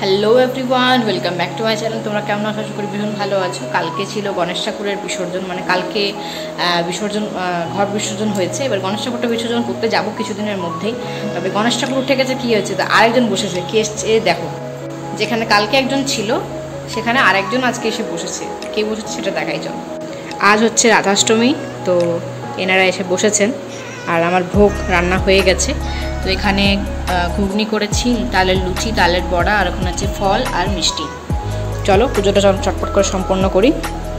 Hello everyone, welcome back to my channel. তোমরা কেমন আছো? আশা করি ভীষণ ভালো আছো। কালকে ছিল গণেশ ঠাকুরের বিসর্জন, মানে কালকে ঘর বিসর্জন হয়েছে। এবার গণেশ ঠাকুরটা বিসর্জন করতে যাবো কিছুদিনের মধ্যেই। তবে গণেশ ঠাকুর উঠে গেছে, কী হয়েছে, আরেকজন বসেছে। কে এসছে দেখো, যেখানে কালকে একজন ছিল সেখানে আরেকজন আজকে এসে বসেছে। কে বসেছে সেটা দেখাই চলো। আজ হচ্ছে রাধাষ্টমী, তো এনারা এসে বসেছেন আর আমার ভোগ রান্না হয়ে গেছে। তো এখানে ঘুগনি করেছি, তালের লুচি, তালের বড়া, আর ওখানে আছে ফল আর মিষ্টি। চলো পুজোটা চটপট করে সম্পন্ন করি।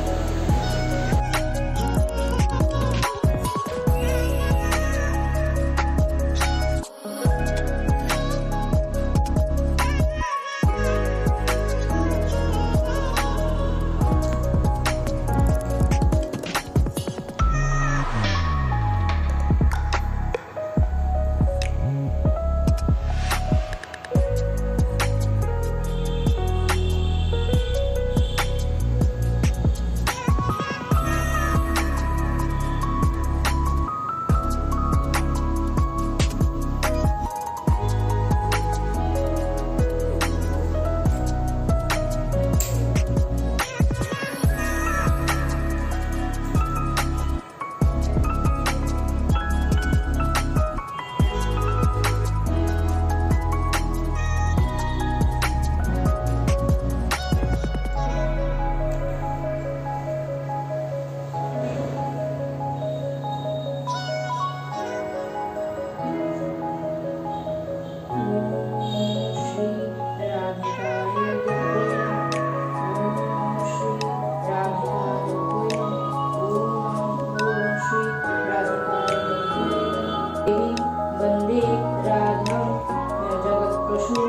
वंदे राधा जगत प्रसून।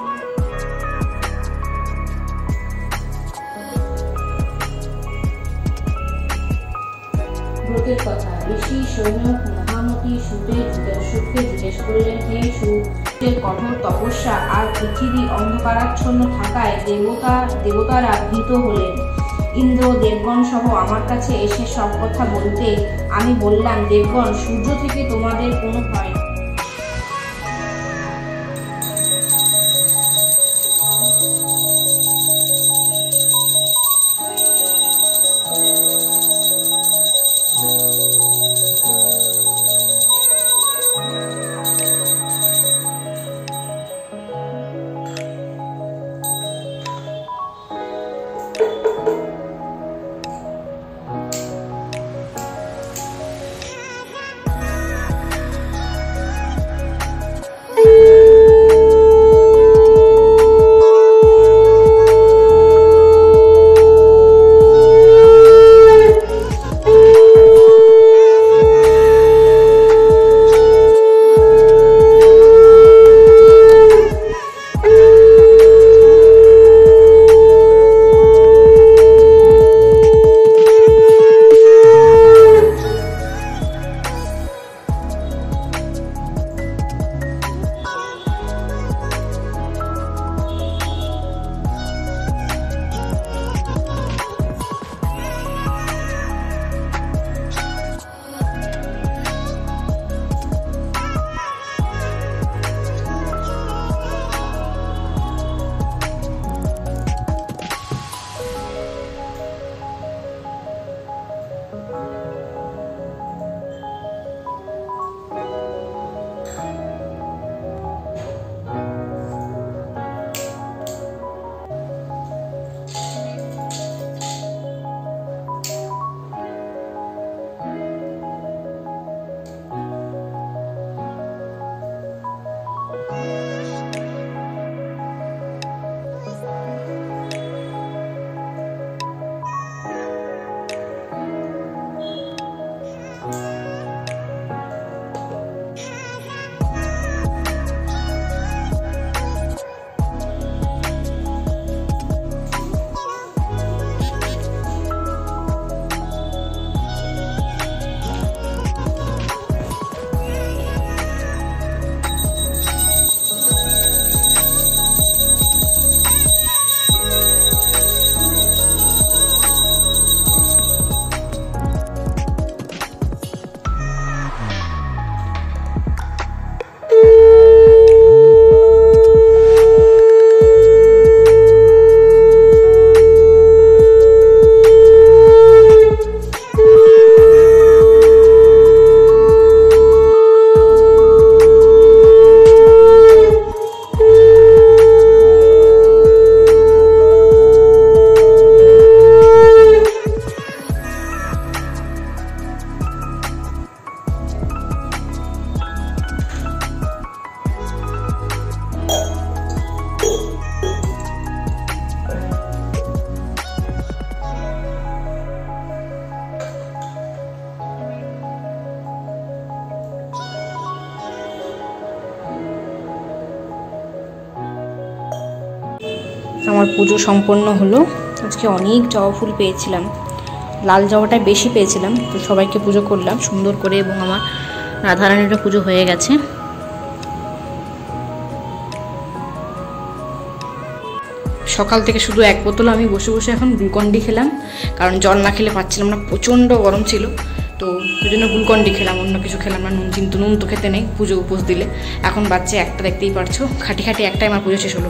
ব্রতের কথা ঋষি সৈন্যক মহামতি সুখকে জিজ্ঞেস করলেন, হে সুখের কঠোর তপস্যা আর পৃথিবী অন্ধকারাচ্ছন্ন থাকায় দেবতারা ভীত হলেন। ইন্দ্র দেবগণ সহ আমার কাছে এসে সব কথা বলতে আমি বললাম, দেবগণ, সূর্য থেকে তোমাদের কোনো ভয় নেই। আমার পুজো সম্পন্ন হলো। আজকে অনেক জবা ফুল পেয়েছিলাম, লাল জবাটাই বেশি পেয়েছিলাম। তো সবাইকে পুজো করলাম সুন্দর করে এবং আমার রাধারানীরও পুজো হয়ে গেছে। সকাল থেকে শুধু এক বোতল আমি বসে বসে এখন গ্লুকন্ডি খেলাম, কারণ জল না খেলে পাচ্ছিলাম না, প্রচণ্ড গরম ছিল। তো ওই জন্য গ্লুকন্ডি খেলাম, অন্য কিছু খেলাম না। নুন তো খেতে নেই পুজো উপোস দিলে। এখন বাচ্চা একটা, দেখতেই পারছো, খাটি একটাই আমার পুজো শেষ হলো।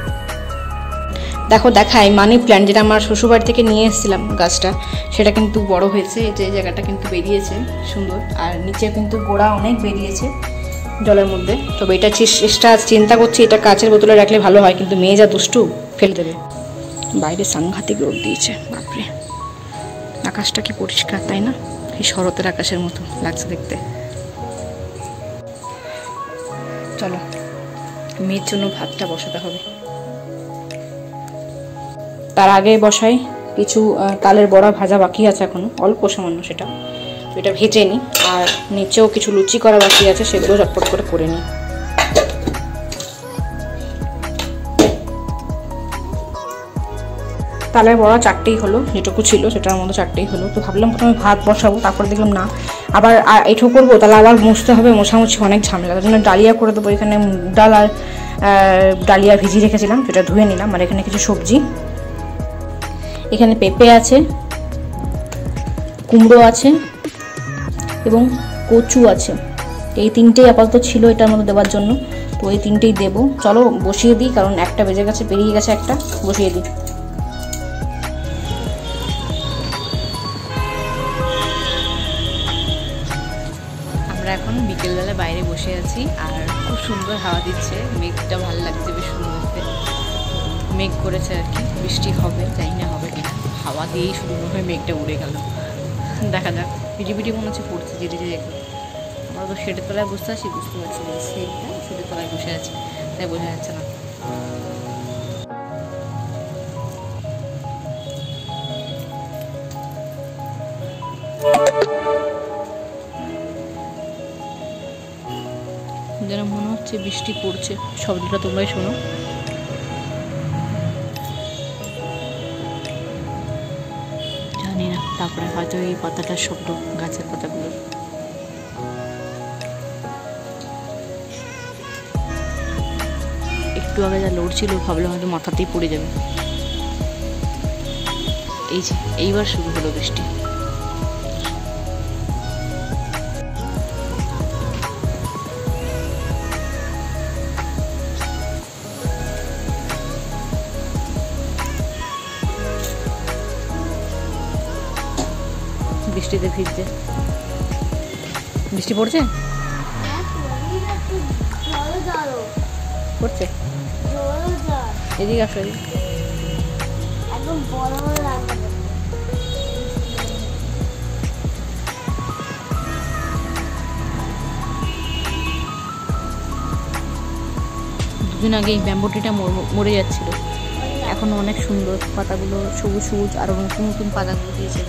দেখাই মানি প্ল্যান্ট, যেটা আমার শ্বশুরবাড়ি থেকে নিয়ে এসেছিলাম গাছটা, সেটা কিন্তু বড় হয়েছে। যে জায়গাটা কিন্তু বেরিয়েছে সুন্দর, আর নিচে কিন্তু গোড়া অনেক বেরিয়েছে জলের মধ্যে। তবে এটা চিন্তা করছি এটা কাচের বোতলে রাখলে ভালো হয়, কিন্তু মেয়ে যা দুষ্টু, ফেলে দেবে। বাইরে সাংঘাতিক রোদ দিয়েছে, বাপরে। আকাশটা কি পরিষ্কার, তাই না? এই শরতের আকাশের মতো লাগছে দেখতে। চলো মেয়ের জন্য ভাতটা বসাতে হবে। তার আগে বসাই কিছু তালের বড়া ভাজা বাকি আছে এখনো, অল্প সামান্য, সেটা তো এটা ভেজে নিই। আর নিচেও কিছু লুচি করা বাকি আছে, সেগুলো চটপট করে নিই। তালের বড়া 4টেই হলো, যেটুকু ছিল সেটার মধ্যে 4টেই হলো। তো ভাবলাম প্রথমে ভাত বসাবো, তারপরে দেখলাম না, আবার এঠো করবো, তাহলে আবার মুছতে হবে, মোছামুছি অনেক ঝামেলা। তার জন্য ডালিয়া করে দেবো। এখানে মুগ ডাল আর ডালিয়া ভিজিয়ে রেখেছিলাম, সেটা ধুয়ে নিলাম। আর এখানে কিছু সবজি, এখানে পেঁপে আছে, কুমড়ো আছে এবং কচু আছে। এই 3টেই আপাতত ছিল এটার মধ্যে দেওয়ার জন্য, তো এই 3টেই দেবো। চলো বসিয়ে দিই, কারণ 1টা বেজে গেছে, পেরিয়ে গেছে 1টা। বসিয়ে দিই। আমরা এখন বিকেলবেলা বাইরে বসে আছি, আর খুব সুন্দর হাওয়া দিচ্ছে, মেঘটা ভালো লাগছে, বেশ সুন্দর দেখতে। মেঘ করেছে আর কি, বৃষ্টি হবে, জানি না হবে কিনা। হাওয়া দিয়েই সুন্দরভাবে মেঘটা উড়ে গেল। দেখা যাক, পিটি মনে হচ্ছে পড়ছে ধীরে ধীরে। আমরা তো শেডের তলায় বসতে আছি, বুঝতে পারছি না শেডের তলায় বসে আছি, তাই বোঝা যাচ্ছে না। যেন মনে হচ্ছে বৃষ্টি পড়ছে, শব্দটা তোমরাই শোনো। জানি না, তারপরে হয়তো এই পাতাটার শব্দ, গাছের পাতাগুলো। একটু আগে যা লড়ছিল, ভাবলাম হয়তো মাথাতেই পড়ে যাবে। এই যে এইবার শুরু হলো বৃষ্টি। বৃষ্টিতে ভিজতে, বৃষ্টি পড়ছে, পড়ছে। এদিকে আসো, দুদিন আগে এই ব্যাম্বুটিটা মরে যাচ্ছিল, এখন অনেক সুন্দর পাতাগুলো, সবুজ সবুজ, আরো নতুন নতুন পাতাগুলো দিয়েছে।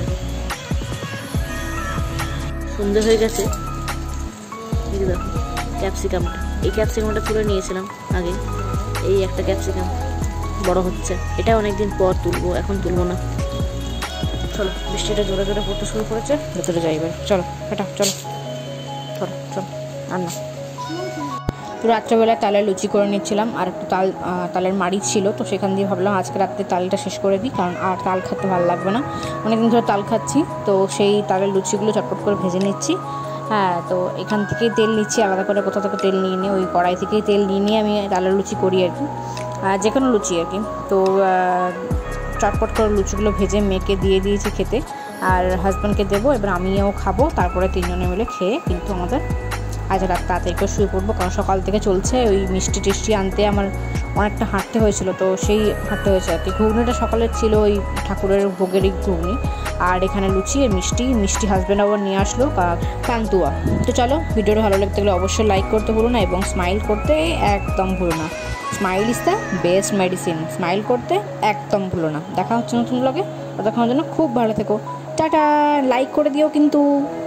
সন্ধ্যে হয়ে গেছে। এই দেখো ক্যাপসিকামটা, এই ক্যাপসিকামটা তুলে নিয়েছিলাম আগে। এই একটা ক্যাপসিকাম বড় হচ্ছে, এটা অনেকদিন পর তুলবো, এখন তুলবো না। চলো, বৃষ্টিটা জোরে জোরে পড়তে শুরু করেছে, ভেতরে যাই এবার। চলো এটা, চলো চলো আর না। তো রাত্রেবেলায় তালের লুচি করে নিচ্ছিলাম, আর একটু তালের মাড়ি ছিল, তো সেখান দিয়ে ভাবলাম আজকে রাত্রে তালটা শেষ করে দিই, কারণ আর তাল খেতে ভালো লাগবে না। অনেকদিন ধরে তাল খাচ্ছি, তো সেই তালের লুচিগুলো চটপট করে ভেজে নিচ্ছি। হ্যাঁ, তো এখান থেকেই তেল নিচ্ছি, আলাদা করে কোথাও থেকে তেল নিয়ে ওই কড়াই থেকেই তেল নিয়ে আমি তালের লুচি করি আর কি, যে কোনো লুচি আর কি। তো চটপট করে লুচিগুলো ভেজে মেয়েকে দিয়ে দিয়েছি খেতে, আর হাজব্যান্ডকে দেবো, এবার আমিও খাবো। তারপরে 3জনে মিলে খেয়ে কিন্তু আমাদের আজ রাত তাড়াতাড়ি করে শুয়ে পড়বো, কারণ সকাল থেকে চলছে। ওই মিষ্টি টিষ্টি আনতে আমার অনেকটা হাঁটতে হয়েছিল, তো সেই হাঁটতে হয়েছে আর কি। ঘুগনিটা সকালের ছিল ওই ঠাকুরের ভোগেরই ঘুগনি, আর এখানে লুচি আর মিষ্টি হাজব্যান্ড আবার নিয়ে আসলো পান্তুয়া। তো চলো, ভিডিওটা ভালো লাগতে গেলে অবশ্যই লাইক করতে ভুলো না, এবং স্মাইল করতে একদম ভুলো না। Smile is the best medicine, smile করতে একদম ভুলো না। দেখা হচ্ছে নতুন ব্লগে, ততক্ষণের জন্য খুব ভালো থেকো, টাটা। লাইক করে দিও কিন্তু।